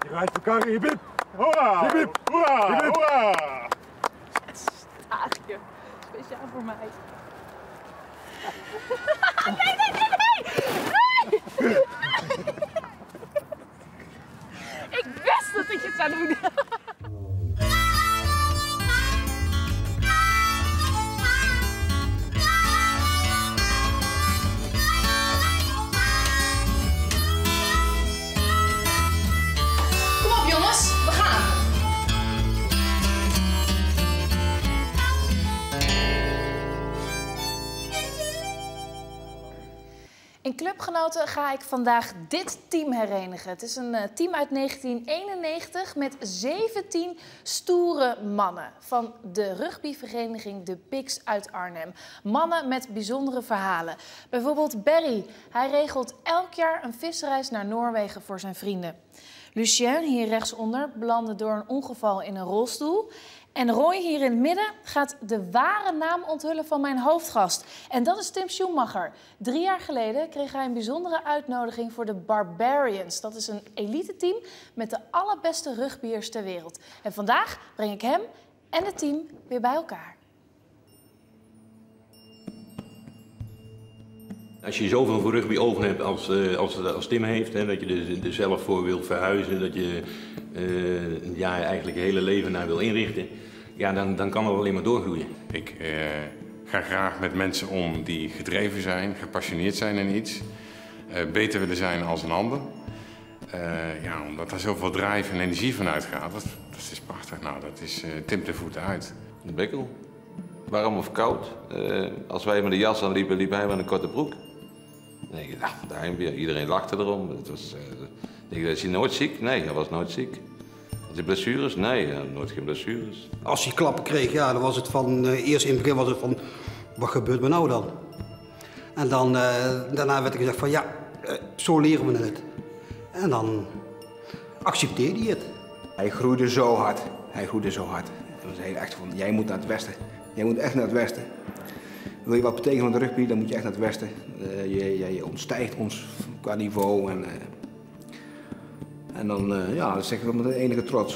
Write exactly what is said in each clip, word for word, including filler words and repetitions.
Je rijdt voor Carrie, hip hip. Hoera! Hip hip. Hoera! Hip hip. Hoera! Het staartje. Speciaal voor mij. Nee, nee, nee, nee! Nee! Ik wist dat ik het zou doen. Kom op jongens, we gaan. In Clubgenoten ga ik vandaag dit team herenigen. Het is een uh, team uit negentien eenennegentig met zeventien stoere mannen van de rugbyvereniging De Pigs uit Arnhem. Mannen met bijzondere verhalen. Bijvoorbeeld Barry. Hij regelt elk jaar een visreis naar Noorwegen voor zijn vrienden. Lucien, hier rechtsonder, belandde door een ongeval in een rolstoel. En Roy, hier in het midden, gaat de ware naam onthullen van mijn hoofdgast. En dat is Tim Schumacher. Drie jaar geleden kreeg hij een bijzondere uitnodiging voor de Barbarians. Dat is een elite-team met de allerbeste rugbyers ter wereld. En vandaag breng ik hem en het team weer bij elkaar. Als je zoveel voor rugby over hebt als, uh, als, als Tim heeft, hè, dat je er, er zelf voor wilt verhuizen, dat je uh, ja, eigenlijk je hele leven naar wil inrichten, ja, dan, dan kan het alleen maar doorgroeien. Ik uh, ga graag met mensen om die gedreven zijn, gepassioneerd zijn in iets, uh, beter willen zijn als een ander. Uh, ja, omdat daar zoveel drive en energie van uitgaat, dat, dat is prachtig. Nou, dat is uh, Tim de voeten uit. De bekkel. Warm of koud. Uh, als wij met de jas aan liepen, liep hij met een korte broek. Nee, ik dacht, daarheen weer. Iedereen lachte erom. Het was, uh, is hij nooit ziek? Nee, hij was nooit ziek. Had hij blessures? Nee, hij had nooit geen blessures. Als hij klappen kreeg, ja, dan was het van, uh, eerst in het begin was het van, wat gebeurt me nou dan? En dan, uh, daarna werd ik gezegd van, ja, uh, zo leren we het. En dan accepteerde hij het. Hij groeide zo hard. Hij groeide zo hard. Toen zei hij echt van, jij moet naar het westen. Jij moet echt naar het westen. Wil je wat betekenen van de rugby, dan moet je echt naar het westen. Uh, je, je, je ontstijgt ons qua niveau. En, uh, en dan, uh, ja, dat zeg ik wel met enige trots.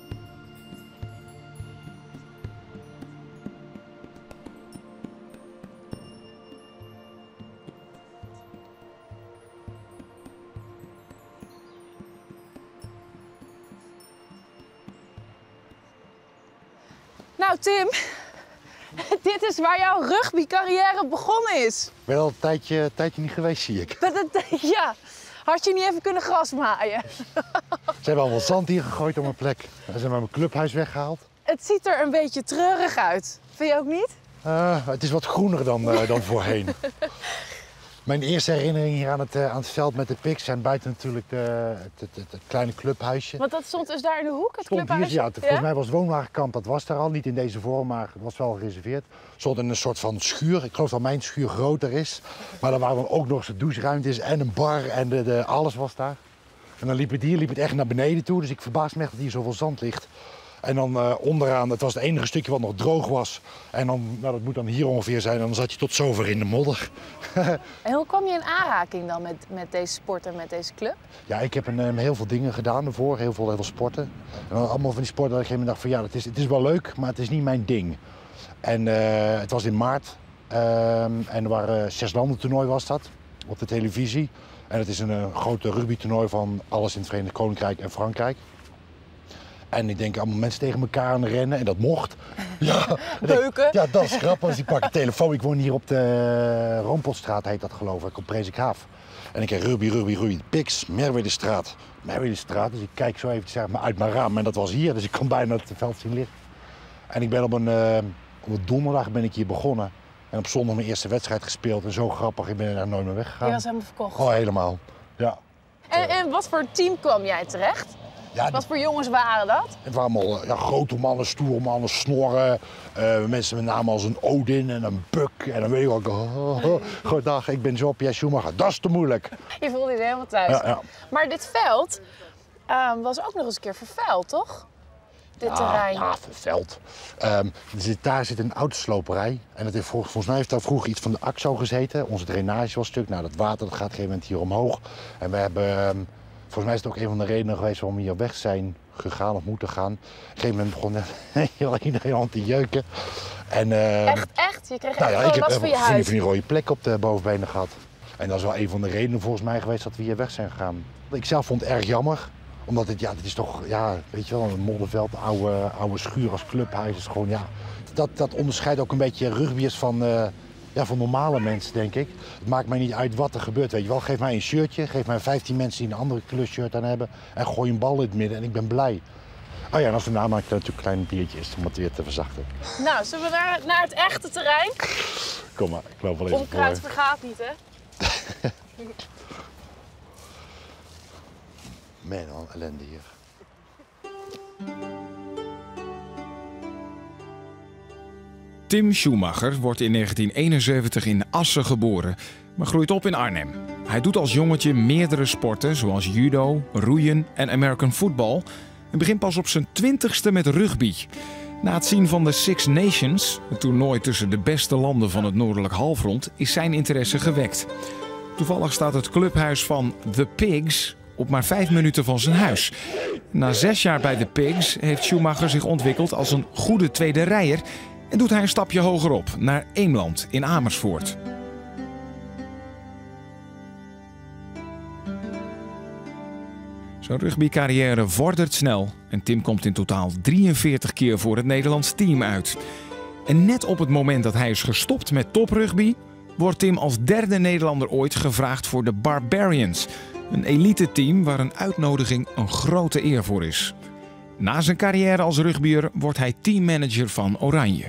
Nou Tim, dit is waar jouw rugbycarrière begonnen is. Ik ben al een tijdje, tijdje niet geweest, zie ik. Ja, had je niet even kunnen grasmaaien? Ze hebben allemaal zand hier gegooid op mijn plek. Ze hebben mijn clubhuis weggehaald. Het ziet er een beetje treurig uit. Vind je ook niet? Uh, het is wat groener dan, uh, dan voorheen. Mijn eerste herinneringen hier aan het, uh, aan het veld met de Pigs zijn buiten natuurlijk de, het, het, het, het kleine clubhuisje. Want dat stond dus daar in de hoek, het stond clubhuisje? Hier, ja, volgens ja? mij was het woonwagenkamp, dat was daar al. Niet in deze vorm, maar het was wel gereserveerd. Er stond in een soort van schuur. Ik geloof dat mijn schuur groter is. Maar er waren dan ook nog eens doucheruimtes en een bar en de, de, alles was daar. En dan liep het hier liep het echt naar beneden toe. Dus ik verbaas me echt dat hier zoveel zand ligt. En dan uh, onderaan, het was het enige stukje wat nog droog was. En dan, nou, dat moet dan hier ongeveer zijn. En dan zat je tot zover in de modder. En hoe kwam je in aanraking dan met, met deze sport en met deze club? Ja, ik heb een, um, heel veel dingen gedaan ervoor. Heel veel, heel veel sporten. En dan allemaal van die sporten dat ik op een gegeven moment dacht van ja, het is, het is wel leuk, maar het is niet mijn ding. En uh, het was in maart. Um, en er waren zes landen toernooi was dat. Op de televisie. En het is een, een grote rugbytoernooi van alles in het Verenigd Koninkrijk en Frankrijk. En ik denk allemaal mensen tegen elkaar aan rennen en dat mocht. Ja, Beuken. Ja, dat is grappig. Dus ik pak een telefoon. Ik woon hier op de Roompotstraat, heet dat geloof ik, op Presikhaaf. En ik krijg rugby, rugby, rugby, Pigs, Merwedestraat. Merwedestraat, dus ik kijk zo even zeg maar, uit mijn raam en dat was hier. Dus ik kon bijna het veld zien liggen. En ik ben op een, uh, op een donderdag ben ik hier begonnen. En op zondag mijn eerste wedstrijd gespeeld. En zo grappig, ik ben er daar nooit meer weggegaan. Je was helemaal verkocht? Oh, helemaal, ja. En, en wat voor team kwam jij terecht? Ja, wat voor jongens waren dat? Het waren allemaal ja, grote mannen, stoere mannen, snorren. Uh, mensen met namen als een Odin en een Buck. En dan weet je wel, oh, oh, goedendag, ik ben Jean-Pierre Schumacher. Dat is te moeilijk. Je voelde je helemaal thuis. Ja, ja. Maar dit veld uh, was ook nog eens een keer vervuild, toch? Dit ja, terrein. Ja, vervuild. Um, zit, daar zit een autosloperij. En het heeft, volgens mij heeft daar vroeger iets van de A X O gezeten. Onze drainage was stuk. Nou, dat water dat gaat op een gegeven moment hier omhoog. En we hebben... Um, Volgens mij is het ook een van de redenen geweest waarom we hier weg zijn gegaan of moeten gaan. Op een gegeven moment begon heel iedereen aan te jeuken. En, uh, echt, echt? Je kreeg nou echt ja, gewoon last ik van heb je van die, huid? van die rode plek op de bovenbenen gehad. En dat is wel een van de redenen volgens mij geweest dat we hier weg zijn gegaan. Ik zelf vond het erg jammer. Omdat het, ja, het is toch, ja, weet je wel, een modderveld, oude, oude schuur als clubhuis. Is gewoon, ja, dat, dat onderscheidt ook een beetje rugbyers van, uh, ja, van normale mensen, denk ik. Het maakt mij niet uit wat er gebeurt, weet je wel. Geef mij een shirtje, geef mij vijftien mensen die een andere kleurshirt aan hebben. En gooi een bal in het midden en ik ben blij. Oh ja, en als we daarna natuurlijk een klein biertje is om het weer te verzachten. Nou, zullen we naar, naar het echte terrein? Kom maar, ik loop wel even Onkruid voor. vergaat niet, hè? Man, al ellende hier. Tim Schumacher wordt in negentien eenenzeventig in Assen geboren, maar groeit op in Arnhem. Hij doet als jongetje meerdere sporten, zoals judo, roeien en American football. En begint pas op zijn twintigste met rugby. Na het zien van de Six Nations, het toernooi tussen de beste landen van het noordelijk halfrond, is zijn interesse gewekt. Toevallig staat het clubhuis van The Pigs op maar vijf minuten van zijn huis. Na zes jaar bij de Pigs heeft Schumacher zich ontwikkeld als een goede tweede rijer en doet hij een stapje hogerop naar Eemland in Amersfoort. Zijn rugbycarrière vordert snel en Tim komt in totaal drieënveertig keer voor het Nederlands team uit. En net op het moment dat hij is gestopt met toprugby, wordt Tim als derde Nederlander ooit gevraagd voor de Barbarians. Een elite-team waar een uitnodiging een grote eer voor is. Na zijn carrière als rugbyer wordt hij teammanager van Oranje.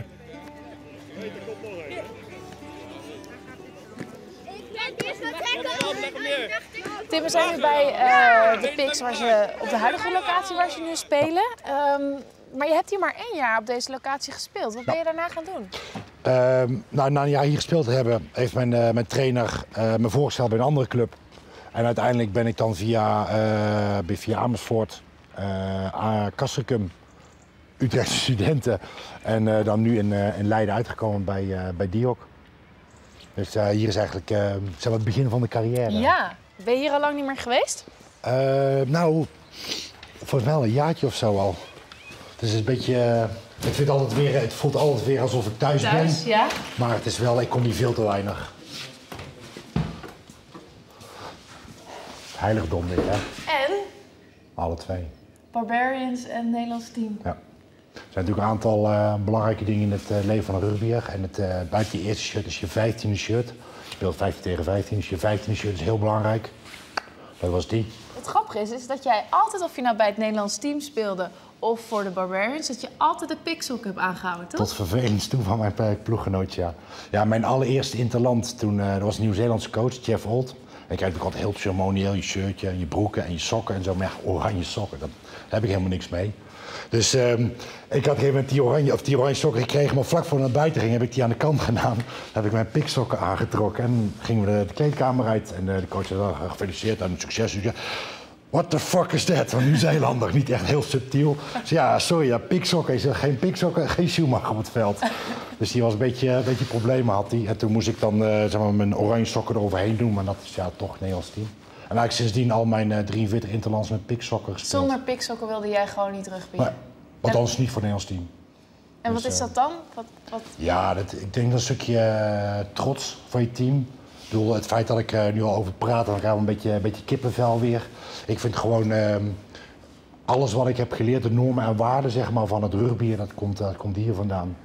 Tim, we zijn nu bij uh, de Pigs, waar ze, op de huidige locatie waar ze nu spelen. Um, maar je hebt hier maar één jaar op deze locatie gespeeld. Wat ben je daarna gaan doen? Uh, nou, na een jaar hier gespeeld te hebben, heeft mijn, uh, mijn trainer uh, me voorgesteld bij een andere club. En uiteindelijk ben ik dan via, uh, via Amersfoort, uh, Castricum, Utrechtse studenten en uh, dan nu in, uh, in Leiden uitgekomen bij, uh, bij D I O C. Dus uh, hier is eigenlijk uh, zeg maar het begin van de carrière. Ja, ben je hier al lang niet meer geweest? Uh, nou, volgens mij al een jaartje of zo al. Dus het is een beetje, uh, ik vind altijd weer, het voelt altijd weer alsof ik thuis, thuis ben. Ja. Maar het is wel, ik kom hier veel te weinig. Heiligdom dit, hè? En? Alle twee. Barbarians en Nederlands team. Ja. Er zijn natuurlijk een aantal uh, belangrijke dingen in het uh, leven van een rugbyer. En het, uh, buiten je eerste shirt is je vijftiende shirt. Je speelt vijftien tegen vijftien, dus je vijftiende shirt is heel belangrijk. Dat was die. Het grappige is, is dat jij altijd, of je nou bij het Nederlands team speelde of voor de Barbarians, dat je altijd de Pixel Cup aangehouden, toch? Tot vervelend toe van mijn ploeggenootje, ja. Ja, mijn allereerste interland, toen, uh, er was een Nieuw-Zeelandse coach, Jeff Holt. En je krijgt ook altijd heel ceremonieel, je shirtje en je broeken en je sokken en zo. Maar ja, oranje sokken, dat, daar heb ik helemaal niks mee. Dus um, ik had op een gegeven moment die oranje, of die oranje sokken gekregen, maar vlak voor naar buiten ging heb ik die aan de kant gedaan. Dan heb ik mijn piksokken aangetrokken en gingen we de, de kleedkamer uit. En uh, de coach zei, oh, gefeliciteerd aan het succes. Dus ja, what the fuck is that? Van Nieuw-Zeelander, niet echt heel subtiel. Dus ja, sorry, ja, piksokken. Hij zei, geen piksokken, geen Schumacher op het veld. Dus die was een beetje, een beetje problemen had hij. En toen moest ik dan uh, zeg maar, mijn oranje sokken eroverheen doen, maar dat is ja toch Nederlands team. En eigenlijk sindsdien al mijn uh, drieënveertig interlands met piksokken gespeeld. Zonder piksokken wilde jij gewoon niet rugby? Nee, althans niet voor het Nederlands team. En dus, wat is uh, dat dan? Wat, wat... Ja, dat, ik denk dat een stukje uh, trots van je team. Ik bedoel, het feit dat ik uh, nu al over praat, dan krijg ik een beetje, een beetje kippenvel weer. Ik vind gewoon uh, alles wat ik heb geleerd, de normen en waarden zeg maar, van het rugby, dat komt, dat komt hier vandaan.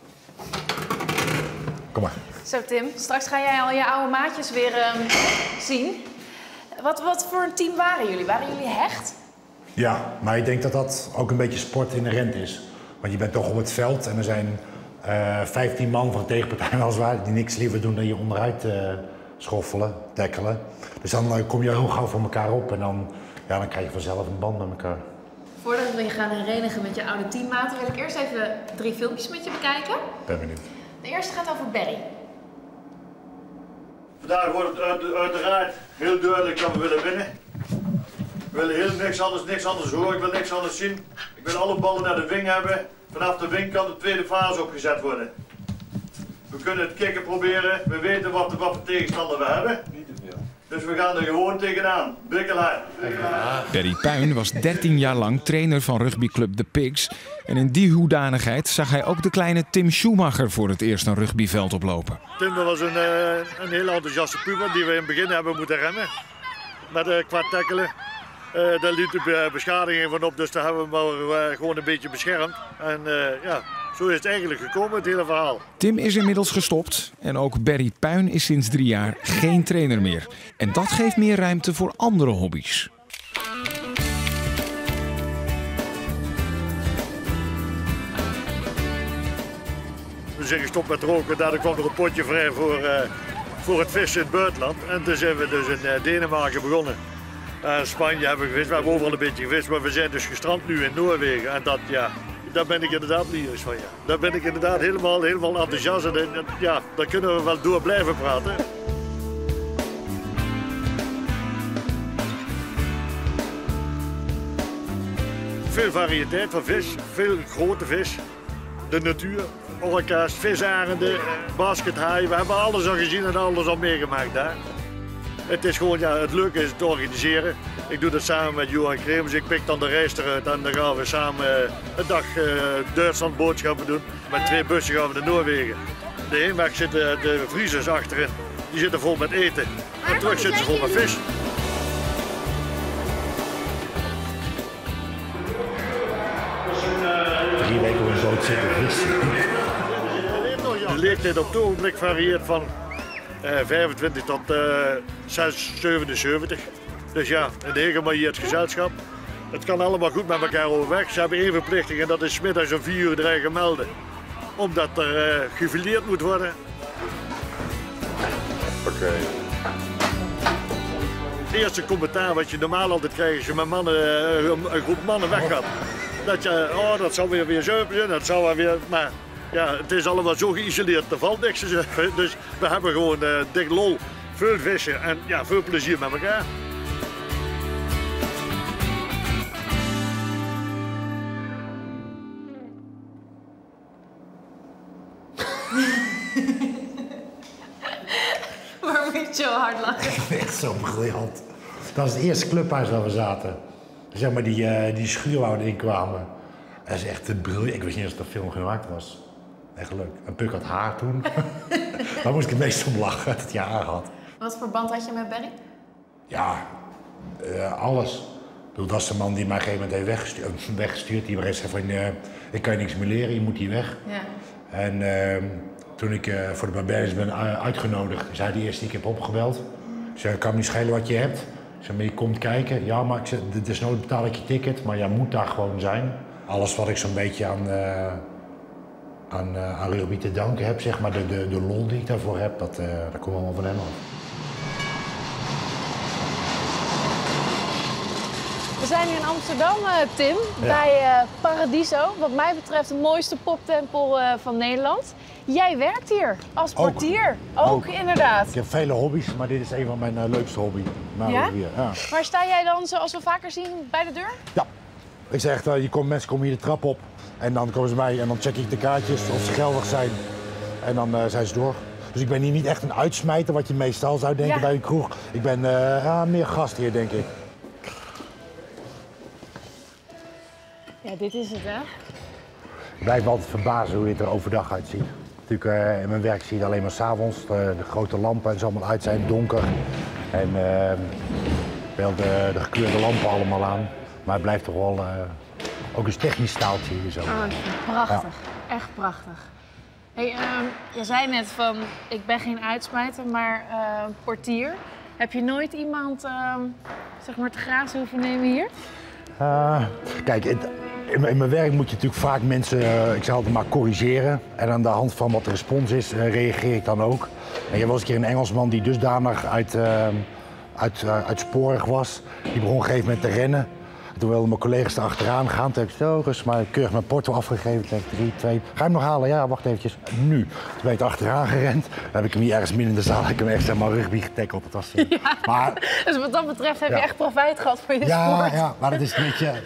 Kom maar. Zo Tim, straks ga jij al je oude maatjes weer um, zien. Wat, wat voor een team waren jullie? Waren jullie hecht? Ja, maar ik denk dat dat ook een beetje sport inherent is. Want je bent toch op het veld en er zijn uh, vijftien man van de tegenpartij als het ware die niks liever doen dan je onderuit uh, schoffelen, tackelen. Dus dan uh, kom je heel gauw voor elkaar op en dan, ja, dan krijg je vanzelf een band met elkaar. Voordat we je gaan herenigen met je oude teammaten, wil ik eerst even drie filmpjes met je bekijken. Ben benieuwd. De eerste gaat over Barry. Vandaag wordt het uit, uiteraard heel duidelijk dat we willen winnen. We willen heel niks anders, niks anders horen, ik wil niks anders zien. Ik wil alle ballen naar de wing hebben. Vanaf de wing kan de tweede fase opgezet worden. We kunnen het kicken proberen, we weten wat, wat voor tegenstander we hebben. Niet te veel. Dus we gaan er gewoon tegenaan. Bikkelijn. Barry Puin was dertien jaar lang trainer van rugbyclub The Pigs. En in die hoedanigheid zag hij ook de kleine Tim Schumacher voor het eerst een rugbyveld oplopen. Tim was een, uh, een heel enthousiaste puber die we in het begin hebben moeten remmen. Met uh, qua tackelen. Uh, daar liep de beschadiging van op, dus daar hebben we hem maar uh, gewoon een beetje beschermd. En uh, ja, zo is het eigenlijk gekomen, het hele verhaal. Tim is inmiddels gestopt en ook Barry Puin is sinds drie jaar geen trainer meer. En dat geeft meer ruimte voor andere hobby's. We zijn gestopt met roken, daardoor kwam er een potje vrij voor, uh, voor het vissen in het buitenland. En toen zijn we dus in uh, Denemarken begonnen. Uh, Spanje hebben we gevist, we hebben overal een beetje gevist, maar we zijn dus gestrand nu in Noorwegen. En dat, ja, daar ben ik inderdaad lyrisch van, ja. Daar ben ik inderdaad helemaal, helemaal enthousiast en ja, daar kunnen we wel door blijven praten. Veel variëteit van vis, veel grote vis, de natuur, orka's, visarenden, baskethaaien. We hebben alles al gezien en alles al meegemaakt daar. Het is gewoon, ja, het leuke is het organiseren. Ik doe dat samen met Johan Kreemers. Ik pik dan de reis eruit en dan gaan we samen een dag uh, Duitsland boodschappen doen. Met twee bussen gaan we naar Noorwegen. De heenweg zitten de vriezers achterin. Die zitten vol met eten. En terug zitten ze vol met vis. Drie weken op een boot zitten vissen. De leeftijd op het ogenblik varieert van uh, vijfentwintig tot uh, zevenenzeventig. Dus ja, een heel gemarieerd gezelschap. Het kan allemaal goed met elkaar overweg. Ze hebben één verplichting en dat is 's middags om vier uur dreigen melden. Omdat er uh, gefileerd moet worden. Oké. Okay. Het eerste commentaar wat je normaal altijd krijgt als je met mannen, uh, een groep mannen weggaat. Dat je, oh dat zou weer weer zuipen, dat zou wel weer, maar ja, het is allemaal zo geïsoleerd, er valt niks te zuipen. Dus we hebben gewoon uh, dik lol, veel vissen en ja, veel plezier met elkaar. Waarom moet je zo hard lachen? Echt zo briljant. Dat was het eerste clubhuis waar we zaten. Zeg maar die, uh, die schuur waar we in kwamen. Dat is echt briljant. Ik wist niet eens dat de film gemaakt was. Echt leuk. En Puk had haar toen. Daar moest ik het meest om lachen, dat hij haar had. Wat voor band had je met Barry? Ja, uh, alles. Ik bedoel, dat is de man die mij op een gegeven moment heeft weggestuurd. weggestuurd. Die zei van, uh, ik kan je niks meer leren, je moet hier weg. Ja. En uh, toen ik uh, voor de Barbarians ben uitgenodigd, zei hij eerst, ik heb opgebeld. Ik zei, ik kan me niet schelen wat je hebt. Ik zei, maar je komt kijken. Ja, maar ik zei, desnoods betaal ik je ticket, maar jij moet daar gewoon zijn. Alles wat ik zo'n beetje aan, uh, aan, uh, aan rugby te danken heb, zeg maar, de, de, de lol die ik daarvoor heb, dat, uh, dat komt allemaal van hem af. We zijn nu in Amsterdam, uh, Tim, ja. bij uh, Paradiso. Wat mij betreft de mooiste poptempel uh, van Nederland. Jij werkt hier als portier. Ook, ook, ook inderdaad. Ik heb vele hobby's, maar dit is een van mijn uh, leukste hobby's. Ja? Ja. Maar sta jij dan, zoals we vaker zien, bij de deur? Ja. Ik zeg echt, uh, je komt, mensen komen hier de trap op en dan komen ze bij en dan check ik de kaartjes of ze geldig zijn. En dan uh, zijn ze door. Dus ik ben hier niet echt een uitsmijter, wat je meestal zou denken ja. bij een kroeg. Ik ben uh, ja, meer gastheer, denk ik. Ja, dit is het, hè? Ik blijf me altijd verbazen hoe dit er overdag uitziet. Natuurlijk, uh, in mijn werk zie je het alleen maar 's avonds. De, de grote lampen en zo allemaal uit zijn, donker. En uh, wel de, de gekleurde lampen allemaal aan. Maar het blijft toch wel uh, ook een technisch staaltje hier zo. Oh, prachtig. Ja. Echt prachtig. Hey, uh, je zei net van, ik ben geen uitsmijter, maar uh, portier. Heb je nooit iemand uh, zeg maar te grazen hoeven nemen hier? Uh, kijk, het, in, in mijn werk moet je natuurlijk vaak mensen, uh, ik zeg altijd maar corrigeren. En aan de hand van wat de respons is, uh, reageer ik dan ook. En je was een keer een Engelsman die dusdanig uit, uh, uit, uh, uitsporig was. Die begon op een gegeven moment te rennen. Toen wilden mijn collega's erachteraan gaan. Toen heb ik zo rustig maar keurig mijn porto afgegeven. Toen drie, twee. Ga je hem nog halen? Ja, wacht eventjes. Nu. Toen ben ik achteraan gerend. Dan heb ik hem hier ergens midden in de zaal. Ik heb hem echt zeg maar rugby getackeld. Dat was, uh... ja. maar, dus wat dat betreft heb ja. je echt profijt gehad van je ja, sport. Ja, maar dat is een beetje...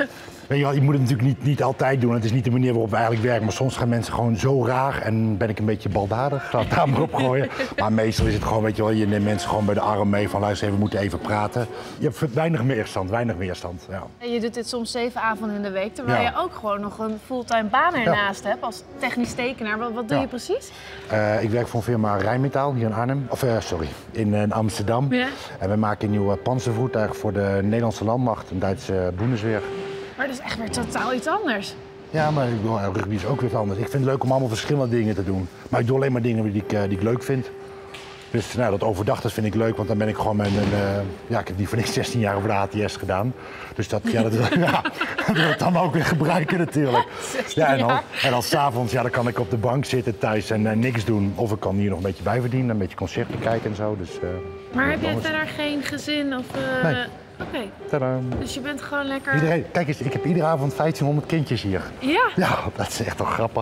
Weet je, wel, je moet het natuurlijk niet, niet altijd doen. Het is niet de manier waarop we eigenlijk werken. Maar soms gaan mensen gewoon zo raar en ben ik een beetje baldadig. Ga het daar maar op gooien. Maar meestal is het gewoon, weet je wel, je neemt mensen gewoon bij de arm mee van luister even, we moeten even praten. Je hebt weinig weerstand, weinig weerstand. Ja. En je doet dit soms zeven avonden in de week, terwijl Ja. je ook gewoon nog een fulltime baan ernaast ja. hebt als technisch tekenaar. Wat, wat doe Ja. je precies? Uh, ik werk voor een firma Rijnmetaal hier in Arnhem, of uh, sorry, in, uh, in Amsterdam. Ja. En we maken een nieuw uh, panzervoertuig voor de Nederlandse landmacht, een Duitse Bundeswehr. Maar dat is echt weer totaal iets anders. Ja, maar ik bedoel, rugby is ook weer anders. Ik vind het leuk om allemaal verschillende dingen te doen. Maar ik doe alleen maar dingen die ik, uh, die ik leuk vind. Dus nou, dat overdag dat vind ik leuk, want dan ben ik gewoon met een... Uh, ja, ik heb die voor niks zestien jaar over de A T S gedaan. Dus dat, ja, dat, ja, dat wil ik dan ook weer gebruiken natuurlijk. Ja, en dan, en dan 's avonds, ja, dan kan ik op de bank zitten thuis en uh, niks doen. Of ik kan hier nog een beetje bij verdienen, een beetje concerten kijken en zo. Dus, uh, maar heb jij verder geen gezin of... Uh... Nee. Oké. Okay. Dus je bent gewoon lekker... Iedereen, kijk eens, ik heb iedere avond vijftienhonderd kindjes hier. Ja? Ja, dat is echt wel grappig.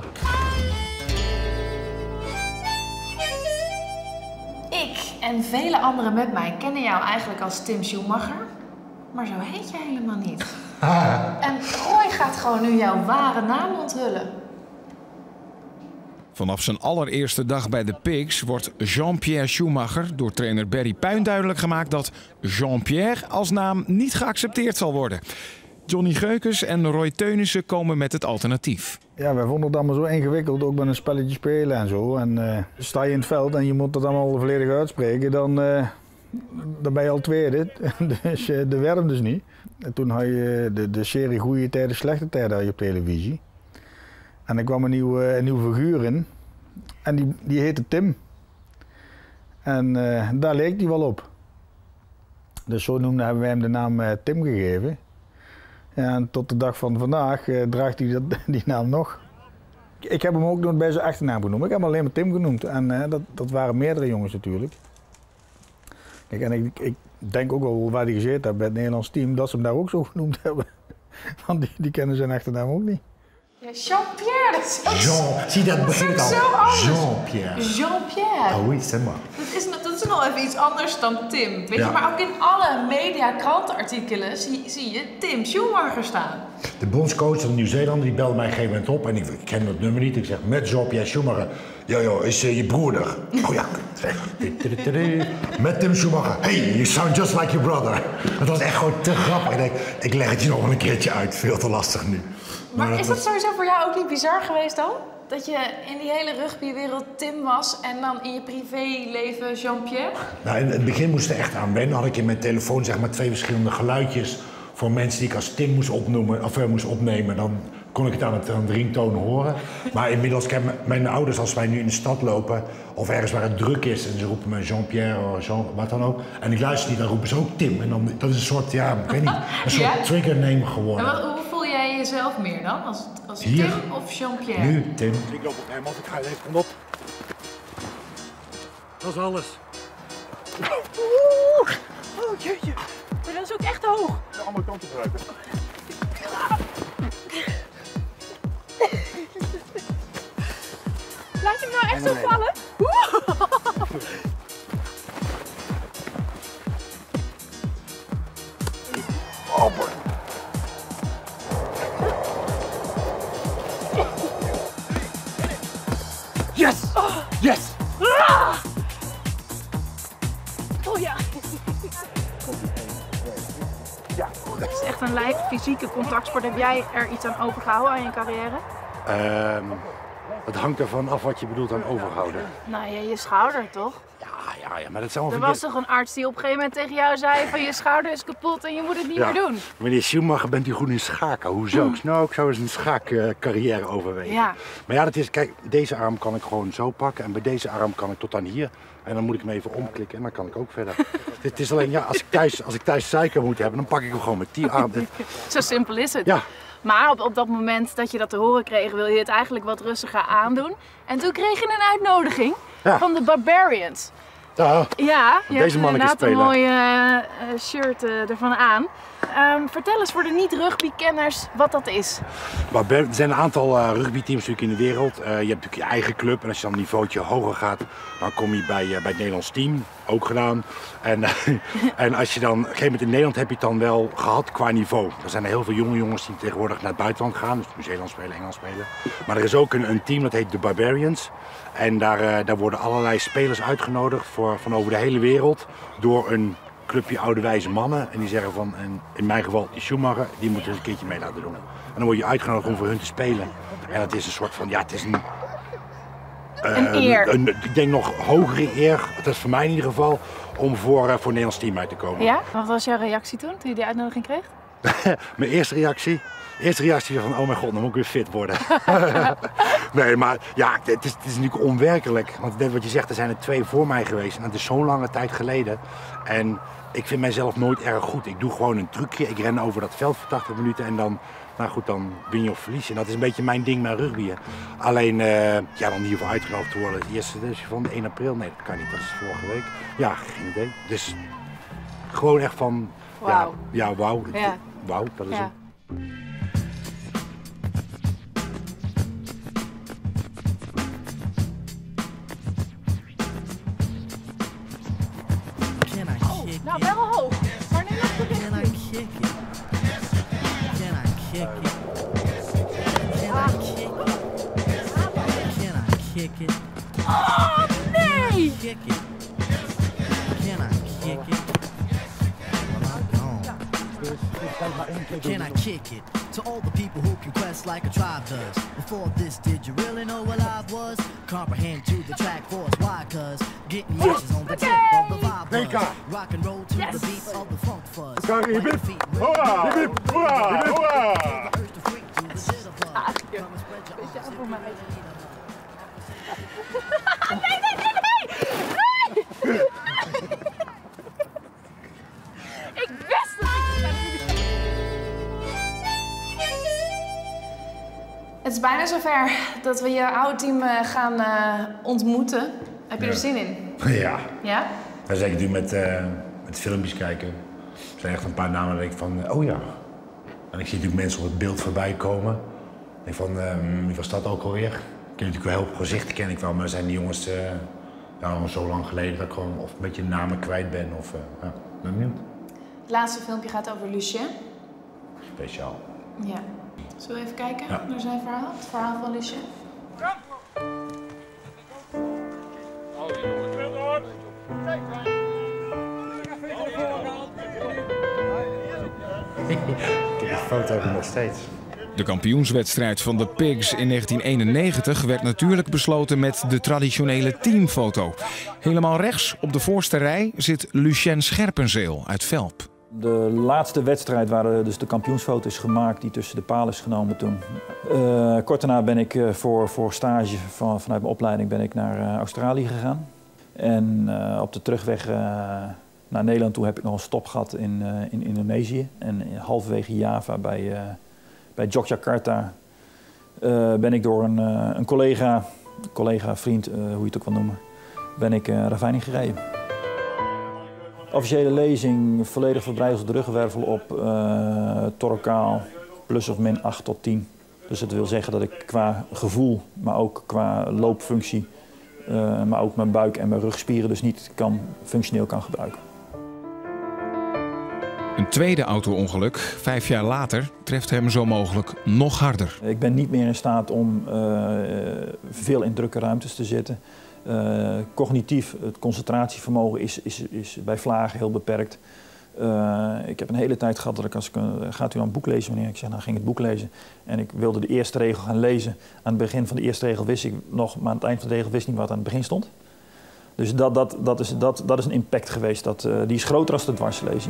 Ik en vele anderen met mij kennen jou eigenlijk als Tim Schumacher. Maar zo heet je helemaal niet. Ah. En Roy gaat gewoon nu jouw ware naam onthullen. Vanaf zijn allereerste dag bij de Pigs wordt Jean-Pierre Schumacher door trainer Barry Puin duidelijk gemaakt dat Jean-Pierre als naam niet geaccepteerd zal worden. Johnny Geukens en Roy Teunissen komen met het alternatief. Ja, wij vonden het allemaal zo ingewikkeld, ook met een spelletje spelen en zo. En uh, sta je in het veld en je moet dat allemaal volledig uitspreken, dan, uh, dan ben je al tweede. Dus uh, dat werd hem dus niet. En toen had je de, de serie Goede Tijden, Slechte Tijden had je op televisie. En er kwam een nieuwe, een nieuwe figuur in. En die, die heette Tim. En uh, daar leek hij wel op. Dus zodoende hebben wij hem de naam uh, Tim gegeven. En tot de dag van vandaag uh, draagt hij dat, die naam nog. Ik heb hem ook nooit bij zijn echte naam genoemd. Ik heb hem alleen maar Tim genoemd. En uh, dat, dat waren meerdere jongens natuurlijk. Kijk, en ik, ik denk ook wel waar hij gezeten heeft bij het Nederlands team, dat ze hem daar ook zo genoemd hebben. Want die, die kennen zijn echte naam ook niet. Ja, Jean-Pierre, dat is ook Jean, zie dat begint al. Jean-Pierre. Jean-Pierre. Oh oui, c'est moi. Dat is, dat is nog even iets anders dan Tim. Weet ja. je, maar ook in alle media krantenartikelen zie, zie je Tim Schumacher staan. De bondscoach van Nieuw-Zeeland die belde mij op een gegeven moment op en ik, ik ken dat nummer niet. Ik zeg met Jean-Pierre Schumacher. Ja, joh, is uh, je broeder. Oh ja. Met Tim Schumacher. Hey, you sound just like your brother. Dat was echt gewoon te grappig. Ik denk, ik leg het je nog wel een keertje uit. Veel te lastig nu. Maar, maar is dat sowieso voor jou ook niet bizar geweest dan? Dat je in die hele rugbywereld Tim was en dan in je privéleven Jean-Pierre? Nou, in het begin moest er echt aan wennen. Had ik in mijn telefoon zeg maar twee verschillende geluidjes voor mensen die ik als Tim moest opnoemen of uh, moest opnemen. Dan kon ik het aan het, aan het ringtoon horen. Maar inmiddels, kijk, mijn ouders, als wij nu in de stad lopen of ergens waar het druk is en ze roepen me Jean-Pierre of Jean, wat dan ook. En ik luister niet, dan roepen ze ook Tim. En dan, dat is een soort, ja, ik weet niet, een soort ja? triggername geworden. En wat, hoe voel jij jezelf meer dan? Als, als Hier, Tim of Jean-Pierre? Nu, Tim. Ik loop op hem af, ik ga even kom op. Dat is alles. Oeh, oh jeetje. Maar dat is ook echt hoog. De andere kant op ruiken. Laat je hem nou echt zo vallen? Oh boy. Yes! Oh. Yes! Ah! Oh ja. Ja. Het is echt een lijf, fysieke contactsport. Heb jij er iets aan overgehouden aan je carrière? Um, het hangt ervan af wat je bedoelt aan overhouden. Nou ja, je schouder toch? Ja, ja, ja, maar dat zou Er was toch een arts die op een gegeven moment tegen jou zei van je schouder is kapot en je moet het niet ja. meer doen. Meneer Schumacher, bent u goed in schaken? Hoezo? Mm. Nou, ik zou eens een schaakcarrière uh, overwegen. Ja. Maar ja, dat is, kijk, deze arm kan ik gewoon zo pakken en bij deze arm kan ik tot aan hier. En dan moet ik hem even omklikken en dan kan ik ook verder. Het is alleen, ja, als ik thuis, als ik thuis suiker moet hebben, dan pak ik hem gewoon met die arm. Zo simpel is het. Ja. Maar op, op dat moment dat je dat te horen kreeg, wil je het eigenlijk wat rustiger aandoen. En toen kreeg je een uitnodiging ja. van de Barbarians. Ja, ja je deze hebt inderdaad spelen. een mooie uh, shirt uh, ervan aan. Um, vertel eens voor de niet-rugbykenners wat dat is. Er zijn een aantal uh, rugbyteams natuurlijk in de wereld. Uh, je hebt natuurlijk je eigen club en als je dan een niveautje hoger gaat, dan kom je bij, uh, bij het Nederlands team. Ook gedaan. En, uh, en als je dan, op een gegeven moment in Nederland heb je het dan wel gehad qua niveau. Er zijn er heel veel jonge jongens die tegenwoordig naar het buitenland gaan. Dus Nieuw-Zeeland spelen, Engeland spelen. Maar er is ook een, een team dat heet de Barbarians. En daar, uh, daar worden allerlei spelers uitgenodigd voor, van over de hele wereld door een clubje oude wijze mannen. En die zeggen van, en in mijn geval die Schumacher, die moeten eens een keertje mee laten doen. En dan word je uitgenodigd om voor hun te spelen. En dat is een soort van, ja, het is een... Uh, een eer. Een, ik denk nog hogere eer, dat is voor mij in ieder geval, om voor, uh, voor het Nederlands team uit te komen. Ja? Wat was jouw reactie toen, toen je die uitnodiging kreeg? Mijn eerste reactie? Eerste reactie van, oh mijn god, dan moet ik weer fit worden. Nee, maar ja, het is, het is natuurlijk onwerkelijk. Want net wat je zegt, er zijn er twee voor mij geweest. En dat is zo'n lange tijd geleden. En ik vind mijzelf nooit erg goed. Ik doe gewoon een trucje. Ik ren over dat veld voor tachtig minuten en dan, nou goed, dan win je of verlies je. En dat is een beetje mijn ding met rugbyen. Alleen, uh, ja, dan hiervoor uitgenodigd te worden. Het eerste dus van de één april, nee, dat kan niet. Dat is vorige week. Ja, geen idee. Dus gewoon echt van, wow. ja, ja, wauw. Ja. Wauw, dat is ja. het. Nou, wel hoog. Maar nu nog een Can I kick it? Can I kick it? Can I kick it? Can I kick it? Oh, nee! Kick it? Can I kick it? Can I kick it? To all the people who can quest like a tribe does. Before this, did you really know what I was? Comprehend to the track force, why? Cause getting ashes on the tip of the vibe buzz. Rock and roll to yes. the beat of the funk fuzz. Hip hip, hoera, hip hoera, hoera. Speciaal voor mij. Nee, nee, nee, nee! Nee! Ik wist dat ik... Het is bijna zover dat we je oude team gaan uh, ontmoeten. Heb je ja. er zin in? Ja. Ja? Dan zeg ik nu met, uh, met filmpjes kijken. Er zijn echt een paar namen dat ik van, uh, oh ja. En ik zie natuurlijk mensen op het beeld voorbij komen. Ik denk van, uh, wie was dat ook alweer? Ik ken natuurlijk wel heel veel gezichten, ken ik wel, maar zijn die jongens uh, ja, al zo lang geleden dat ik gewoon of een beetje namen kwijt ben. Of, uh, ja, ben benieuwd. Het laatste filmpje gaat over Lucien. Speciaal. Ja. Zullen we even kijken ja. naar zijn verhaal? Het verhaal van Lucien. Ik heb een foto nog steeds. De kampioenswedstrijd van de Pigs in negentien eenennegentig werd natuurlijk besloten met de traditionele teamfoto. Helemaal rechts op de voorste rij zit Lucien Scherpenzeel uit Velp. De laatste wedstrijd waar dus de kampioensfoto is gemaakt die tussen de palen is genomen toen. Uh, kort daarna ben ik uh, voor, voor stage van, vanuit mijn opleiding ben ik naar uh, Australië gegaan. En uh, op de terugweg uh, naar Nederland toe heb ik nog een stop gehad in, uh, in Indonesië. En halverwege Java bij, uh, bij Yogyakarta uh, ben ik door een, uh, een collega, collega, vriend, uh, hoe je het ook wil noemen, ben ik uh, ravijn ingereden. Officiële lezing, volledig verbrijzeld ruggenwervel op uh, thoracaal, plus of min acht tot tien. Dus dat wil zeggen dat ik qua gevoel, maar ook qua loopfunctie, uh, maar ook mijn buik en mijn rugspieren dus niet kan, functioneel kan gebruiken. Een tweede auto-ongeluk, vijf jaar later, treft hem zo mogelijk nog harder. Ik ben niet meer in staat om uh, veel in drukke ruimtes te zitten. Uh, cognitief, het concentratievermogen is, is, is bij vlagen heel beperkt. Uh, ik heb een hele tijd gehad dat ik als ik, uh, gaat u dan een boek lezen meneer? Ik zeg, nou ging het boek lezen. En ik wilde de eerste regel gaan lezen. Aan het begin van de eerste regel wist ik nog, maar aan het eind van de regel wist ik niet wat aan het begin stond. Dus dat, dat, dat, is, dat, dat is een impact geweest. Dat, uh, die is groter als de dwarslezing.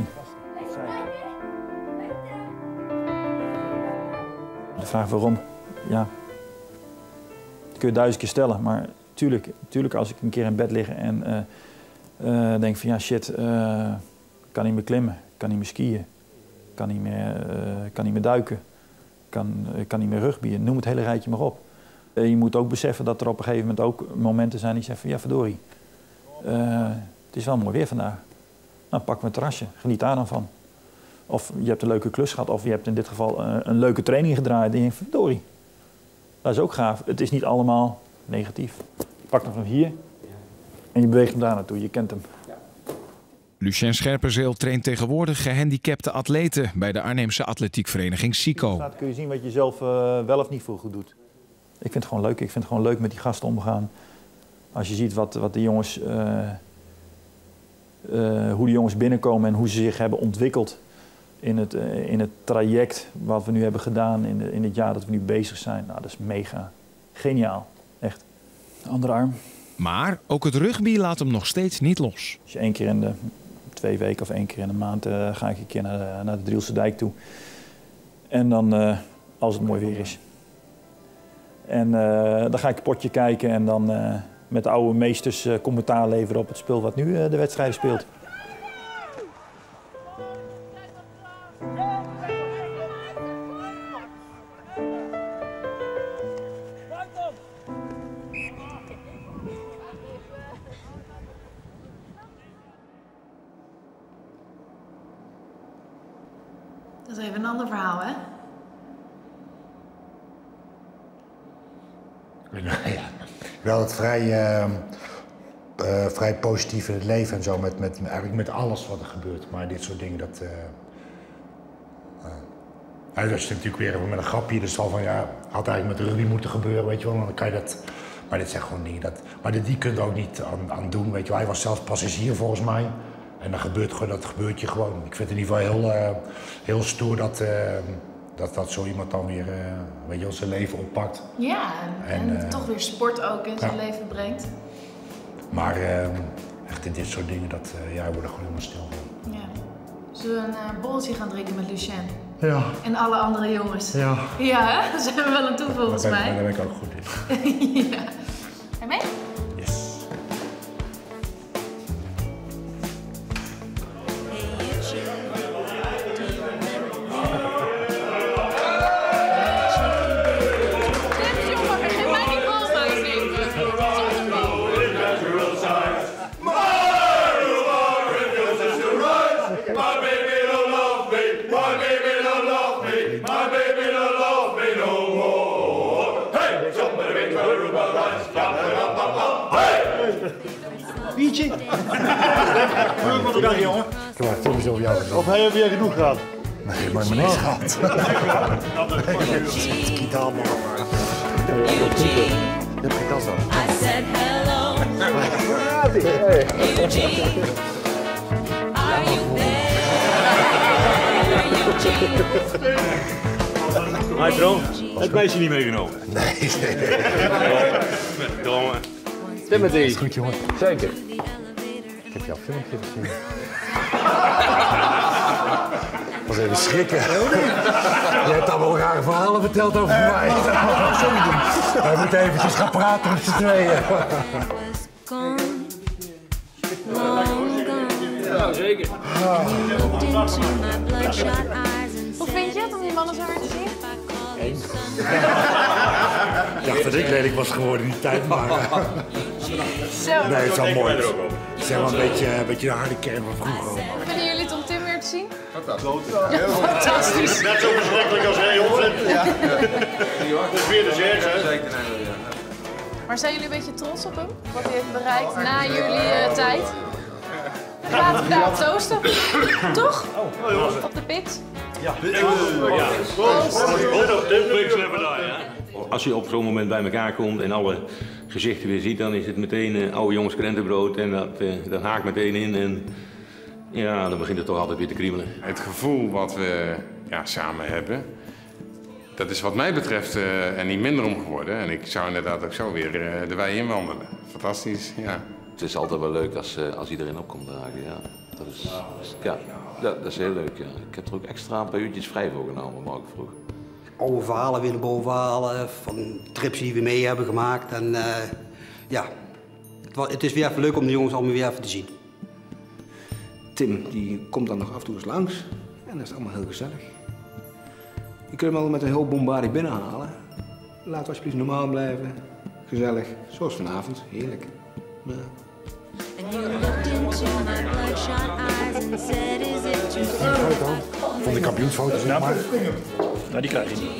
De vraag waarom, ja, dat kun je duizend keer stellen, maar tuurlijk, tuurlijk als ik een keer in bed lig en uh, uh, denk van ja shit, uh, kan niet meer klimmen, kan niet meer skiën, kan niet meer, uh, kan niet meer duiken, kan, uh, kan niet meer rugbyen, noem het hele rijtje maar op. Uh, je moet ook beseffen dat er op een gegeven moment ook momenten zijn die zeggen van ja verdorie, uh, het is wel mooi weer vandaag. Nou pak mijn terrasje, geniet daar dan van. Of je hebt een leuke klus gehad, of je hebt in dit geval uh, een leuke training gedraaid. En je denkt, verdorie, dat is ook gaaf. Het is niet allemaal negatief. Je pakt hem van hier en je beweegt hem daar naartoe. Je kent hem. Lucien Scherpenzeel traint tegenwoordig gehandicapte atleten bij de Arnhemse atletiekvereniging SICO. Dan kun je zien wat je zelf uh, wel of niet voor goed doet. Ik vind het gewoon leuk. Ik vind het gewoon leuk met die gasten omgaan. Als je ziet wat, wat de jongens, uh, uh, hoe de jongens binnenkomen en hoe ze zich hebben ontwikkeld in het, uh, in het traject wat we nu hebben gedaan in, de, in het jaar dat we nu bezig zijn. Nou, dat is mega. Geniaal. Echt. Andere arm. Maar ook het rugby laat hem nog steeds niet los. Als je één keer in de twee weken of één keer in de maand uh, ga ik een keer naar de, naar de Drielse Dijk toe. En dan, uh, als het mooi weer is. En uh, dan ga ik een potje kijken en dan uh, met de oude meesters uh, commentaar leveren op het spel wat nu uh, de wedstrijd speelt. Dat is even een ander verhaal, hè? Nou ja, wel het vrij, uh, uh, vrij positief in het leven en zo, met, met, eigenlijk met alles wat er gebeurt. Maar dit soort dingen, dat... Uh, uh, nou, dat is natuurlijk weer met een grapje, dus al van ja, had eigenlijk met rugby moeten gebeuren, weet je wel. Dan kan je dat... Maar dit zijn gewoon dingen dat... Maar dit, die kun je er ook niet aan, aan doen, weet je wel. Hij was zelfs passagier volgens mij. En dan gebeurt gewoon, dat gebeurt je gewoon. Ik vind het in ieder geval heel, uh, heel stoer dat, uh, dat, dat zo iemand dan weer uh, weet je wel, zijn leven oppakt. Ja, en, en uh, toch weer sport ook in zijn ja. leven brengt. Maar uh, echt in dit soort dingen, dat, uh, ja, we worden gewoon helemaal stil van. Ja. Zullen we een uh, borreltje gaan drinken met Lucien? Ja. En alle andere jongens? Ja. Ja, hè? Daar zijn we wel aan toe volgens daar ben, mij. Daar ben ik ook goed in. Ja. En mee? Yes. Biertje? Bedankt, jongen. Kom maar, Tim is over jou. Of hij heeft weer genoeg gehad? Nee, maar maar niks gehad. Kitaal, man. Je hebt geen tas aan. I said hello. Hey. Eugene, are you there? Mijn droom, het meisje niet meegenomen. Nee. Domme. Timothy. Is goed, jongen. Zeker. Ik heb jouw filmpje gezien. Dat was even schrikken. Je hebt allemaal rare verhalen verteld over mij. Wij moeten eventjes gaan praten met z'n tweeën. Ja, zeker. Hoe vind je het om die mannen zo hard te zien? Eén. Ik dacht dat ik lelijk was geworden in die tijd, maar... Zo. Nee, het is wel mooi. Het is wel een beetje, een beetje de harde kern van vroeger. Hoe vinden jullie het om Tim weer te zien? Fantastisch. Ja, fantastisch. Net zo verschrikkelijk als hij opvindt. Ja. Dat is weer de zes, hè? Maar zijn jullie een beetje trots op hem? Wat hij heeft bereikt na jullie uh, tijd? Laten we daarop toosten. Toch? Op de pit. Ja. Als je op zo'n moment bij elkaar komt en alle gezichten weer ziet, dan is het meteen uh, oude jongens krentenbrood en dat, uh, dat haakt meteen in en ja, dan begint het toch altijd weer te kriebelen. Het gevoel wat we ja, samen hebben, dat is wat mij betreft uh, er niet minder om geworden. En ik zou inderdaad ook zo weer uh, de wei in wandelen. Fantastisch, ja. Het is altijd wel leuk als, uh, als iedereen op komt dragen, ja. Dat is, ja, dat is heel leuk, ja. Ik heb er ook extra een paar uurtjes vrij voor genomen, maar ook vroeg. Oude verhalen weer naar boven halen, van trips die we mee hebben gemaakt. En uh, ja, het, was, het is weer even leuk om de jongens allemaal weer even te zien. Tim, die komt dan nog af en toe eens langs en dat is allemaal heel gezellig. Je kunt hem wel met een heel bombarie binnenhalen. Laat alsjeblieft normaal blijven, gezellig, zoals vanavond, heerlijk. Ja. And you looked into my Foto van de kampioensfoto's, zeg maar. Nou, die krijg je niet.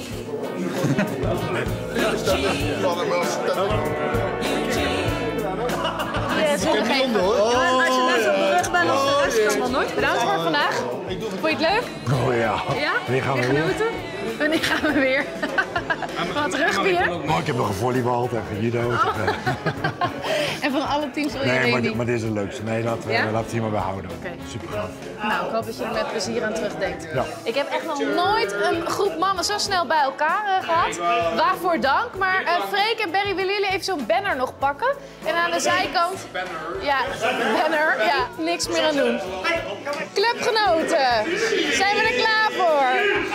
Ja, het is nog geen hoor. Als je net op de rug bent als de rest kan dan nooit. Bedankt voor vandaag. Vond je het leuk? Oh ja. Ja? Wanneer gaan we Weer weer? genoten? Wanneer gaan we weer? Wat rugbyen? Oh, ik heb nog gevolleybald en gejudo. Oh. En van alle teams wil je Nee, één maar, ding? dit- maar dit is het leukste. Nee, laten we, Ja? laten we het hier maar bij houden. Oké. Super gaaf. Nou, ik hoop dat je er met plezier aan terugdenkt. Ja. Ik heb echt nog nooit een groep mannen zo snel bij elkaar uh, gehad. Waarvoor dank. Maar uh, Freek en Berry, willen jullie even zo'n banner nog pakken? En aan de zijkant... Ja, banner. Ja, niks meer aan doen. Clubgenoten, zijn we er klaar voor?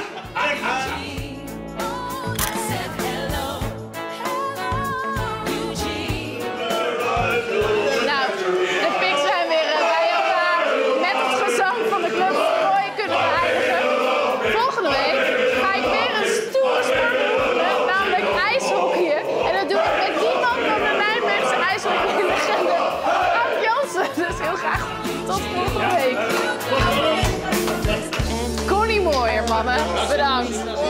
Nou, de pics zijn weer uh, bij elkaar met het gezang van de club mooi kunnen beëindigen. Volgende week ga ik weer een stoere sport oefenen, namelijk ijshockeyen. En dat doe ik met iemand van de Nijmeegse ijshockeylegende Frank Jansen. Dus heel graag tot volgende week. Connie Mooijer, mannen. Bedankt.